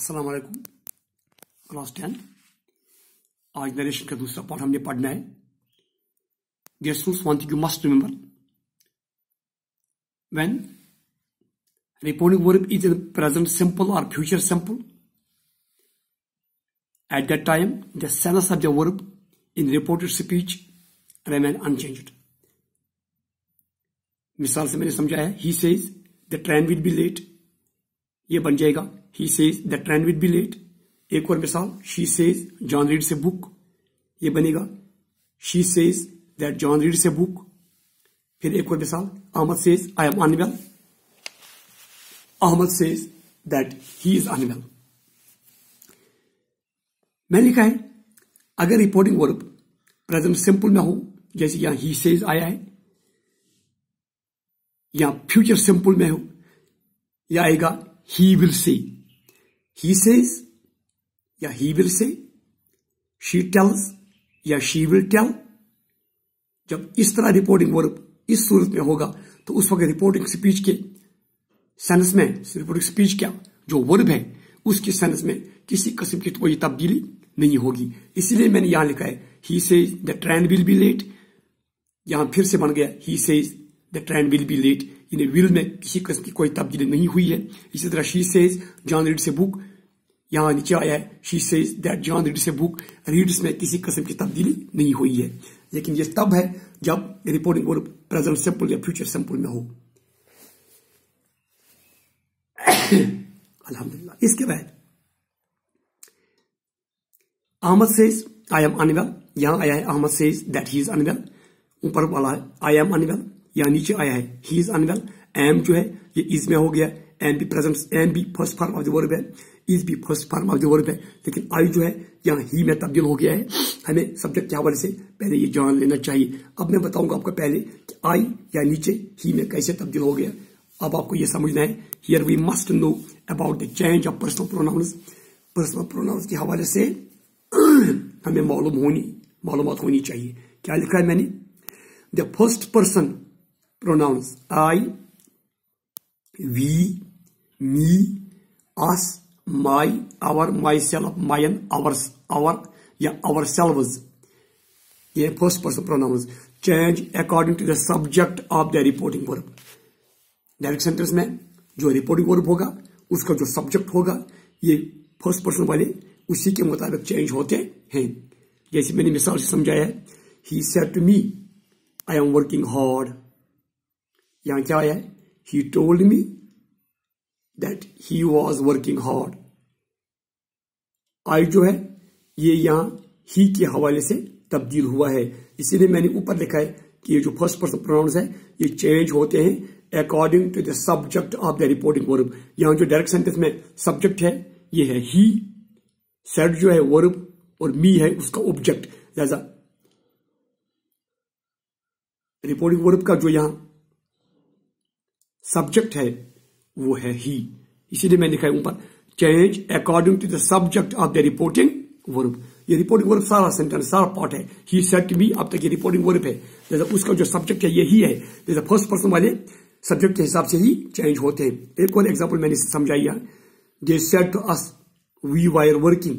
अस्सलाम वालेकुम। क्लास 10 आज नरेशन का दूसरा पार्ट हमने पढ़ना है। Dear students, one thing you must remember, when reporting verb is in present simple or future simple, at that time the sense of the verb in reported speech remain unchanged. मिसाल से मैंने समझाया, he says the train will be late, ये बन जाएगा he says the train will be late। एक और मिसाल, she says John reads a book, ये बनेगा she says that John reads a book। फिर एक और मिसाल, Ahmad says I am unwell, Ahmad says that he is unwell। मैंने लिखा है अगर रिपोर्टिंग वर्ब प्रेजेंट सिंपल में हो, जैसे यहां he says आया है, या फ्यूचर सिंपल में हो, या आएगा he will say, he says या he will say, she tells या she will tell। जब इस तरह रिपोर्टिंग वर्ब इस सूरत में होगा तो उस वक्त रिपोर्टिंग स्पीच के सेंस में, रिपोर्टिंग स्पीच क्या जो वर्ब है उसके सेंस में किसी किस्म की कोई तब्दीली नहीं होगी। इसीलिए मैंने यहां लिखा है he says the train will be late, यहां फिर से बन गया he says the train will be late। इन्हें विल में किसी किस्म की कोई तब्दीली नहीं हुई है। इसी तरह she says John reads a book, यहां नीचे आया है she says that John reads a book, reads में किसी किस्म की तब्दीली नहीं हुई है। लेकिन ये तब है जब रिपोर्टिंग वर्ब प्रेजेंट सिंपल या फ्यूचर सिंपल में हो। अल्हम्दुलिल्लाह। इसके बाद Ahmad says I am unwell, यहां आया है Ahmad says that he is unwell, ऊपर वाला है आई एम अनवेल, यहां नीचे आया है ही इज अनवेल। एम जो है ये इज में हो गया, एम भी प्रेजेंट, एम भी first form of the verb है, इज भी first form of the verb है, लेकिन आई जो है यहां ही में तब्दील हो गया है। हमें सब्जेक्ट के हवाले से पहले ये जान लेना चाहिए। अब मैं बताऊंगा आपको पहले कि आई या नीचे ही में कैसे तब्दील हो गया। अब आपको ये समझना है, here we must know about the change of personal pronouns. Personal pronouns के हवाले से हमें मालूमात होनी चाहिए। क्या लिखा है मैंने, the first person pronouns I, we, me, us, my, our, myself, mine, ours, our या आवर सेल्व्स, ये first person pronouns change according to the subject of the reporting verb. Direct sentence में जो reporting verb होगा उसका जो subject होगा ये first person वाले उसी के मुताबिक चेंज होते हैं। जैसे मैंने मिसाल से समझाया है, he said to me I am working hard, यहां क्या आया है he told me that he was working hard. I जो है ये यहां ही के हवाले से तब्दील हुआ है, इसीलिए मैंने ऊपर लिखा है कि ये जो फर्स्ट पर्सन प्रोनाउंस है ये चेंज होते हैं according to the subject of the reporting verb. यहां जो डायरेक्ट सेंटेंस में सब्जेक्ट है ये है ही, सेड जो है वर्ब और मी है उसका ऑब्जेक्ट, लिहाजा रिपोर्टिंग वर्ब का जो यहां सब्जेक्ट है वो है ही, इसीलिए मैंने लिखा है ऊपर change according to the subject of the reporting verb. ये रिपोर्टिंग वर्ब सारा सेंटेंस सारा पार्ट है, ही सेड टू मी, अब तक ये रिपोर्टिंग वर्ब है, जैसा उसका जो सब्जेक्ट है ये ही है, जैसा फर्स्ट पर्सन वाले सब्जेक्ट के हिसाब से ही चेंज होते हैं। एक और एग्जांपल मैंने समझाया, they said to us we were working,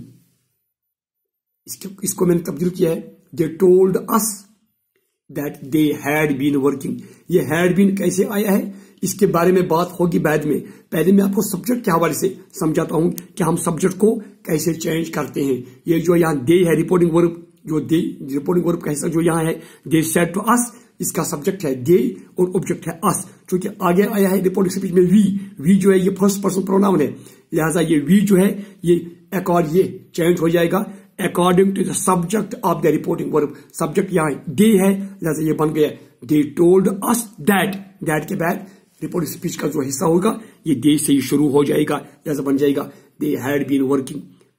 इसको मैंने तब्दील किया है they told us that they had been working. ये हैड बीन कैसे आया है इसके बारे में बात होगी बाद में, पहले मैं आपको सब्जेक्ट के हवाले से समझाता हूं कि हम सब्जेक्ट को कैसे चेंज करते हैं। ये जो यहां दे है रिपोर्टिंग वर्ब, जो दे रिपोर्टिंग वर्ब का हिस्सा जो यहां है दे सेड टू अस, इसका सब्जेक्ट है दे और ऑब्जेक्ट है अस। क्योंकि आगे आया है रिपोर्टिंग स्पीच में वी जो है ये फर्स्ट पर्सन प्रोनाउन है, लिहाजा ये वी जो है ये चेंज हो जाएगा according to the subject of the reporting verb. Subject यहां दे है, लिहाजा ये बन गया they told us that, that के बाद रिपोर्टिंग स्पीच का जो हिस्सा होगा ये दे से ही शुरू हो जाएगा, लिहाजा बन जाएगा दे हैड बीन वर्किंग।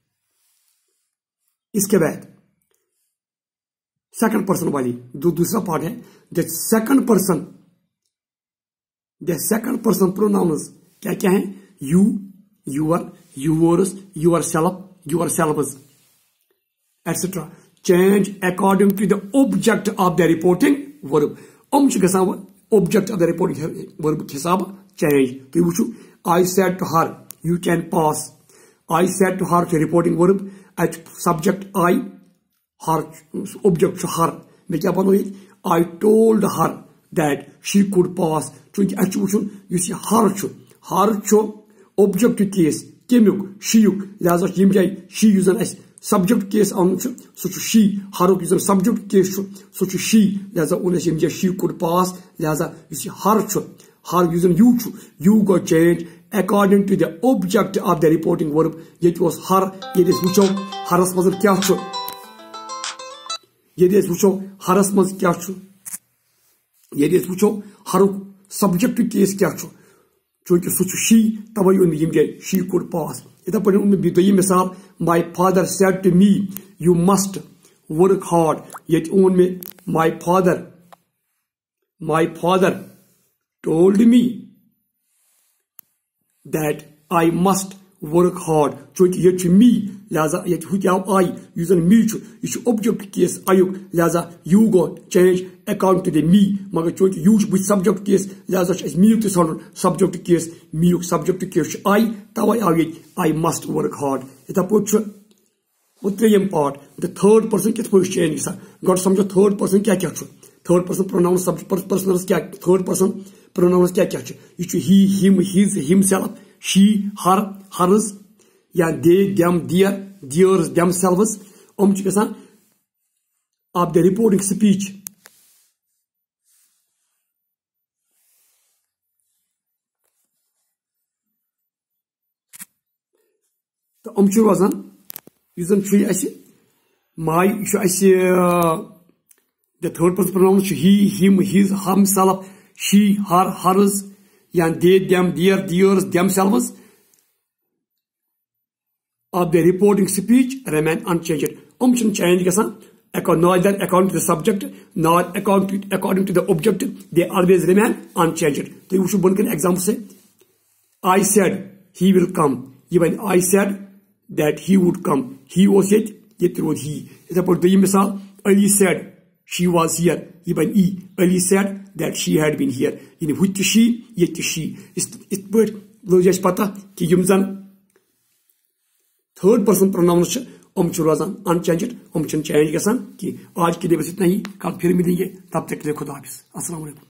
इसके बाद सेकंड पर्सन वाली जो दूसरा पार्ट है, द सेकंड पर्सन प्रोनाउंस क्या क्या है, you, your, yours, yourself, yourselves etcetera change according to the object of the reporting verb. Object of the reporting verb के हिसाब चेंज। तो वो I said to her you can pass, I said to her to reporting verb at subject I, her object to her. मैं क्या बनो ये? I told her that she could pass. चूंकि अच्छु वुचुन युस ये her छु object case केमुक she युक लिहाजा यम जाय she युजन अस subject case आउन छु सु छु she her युजन subject case छु सु छु she लिहाजा उन यम जाय she could pass लिहाजा युस her छु her युजन you छु you got change according to the object of the reporting verb. It was her. It is wucho haras mazur kya chu. It is wucho haras maz kya chu. It is wucho haru subject case kya chu. Chunki suchu she tawai un yimge she could pass. Ita pade un bi doyi misal my father said to me you must work hard. Yet un me my father told me that I must work hard. Chunki yet me lihaza yet hutyaw I using me chu ish object case ayuk lihaza you go change account to the me magar chunki you with subject case lihaza is me to subject case me subject case I tawai ayet I must work hard. Ita pochu utrayam part the third person kit poch change sa got samjho third person kya chu. Third person pronoun subject personals kya third person pronouns kya chu. Ichu he him his himself she her hers या they them their theirs themselves ch gasan of the reporting speech. तो ch rozan yuzan chu asi my chu asi the third person pronouns he him his himself she her hers या they them their theirs themselves of the reporting speech remain unchanged. Change gasan neither according to the subject nor according to the object. They always remain unchanged. So you should one example say I said he will come. Even I said that he would come. He was it. Yet was he. It's about the misal. Ali said she was here. Even he. Ali said that she had been here. In which she yet she. It but lojas pata ki yumzan third person pronouns ch rozan unchanged change gasan कि आज के लिए बस इतना ही. कल फिर मिलेंगे. तब तक के लिए खुदा हाफिज. अस्सलाम वालेकुम.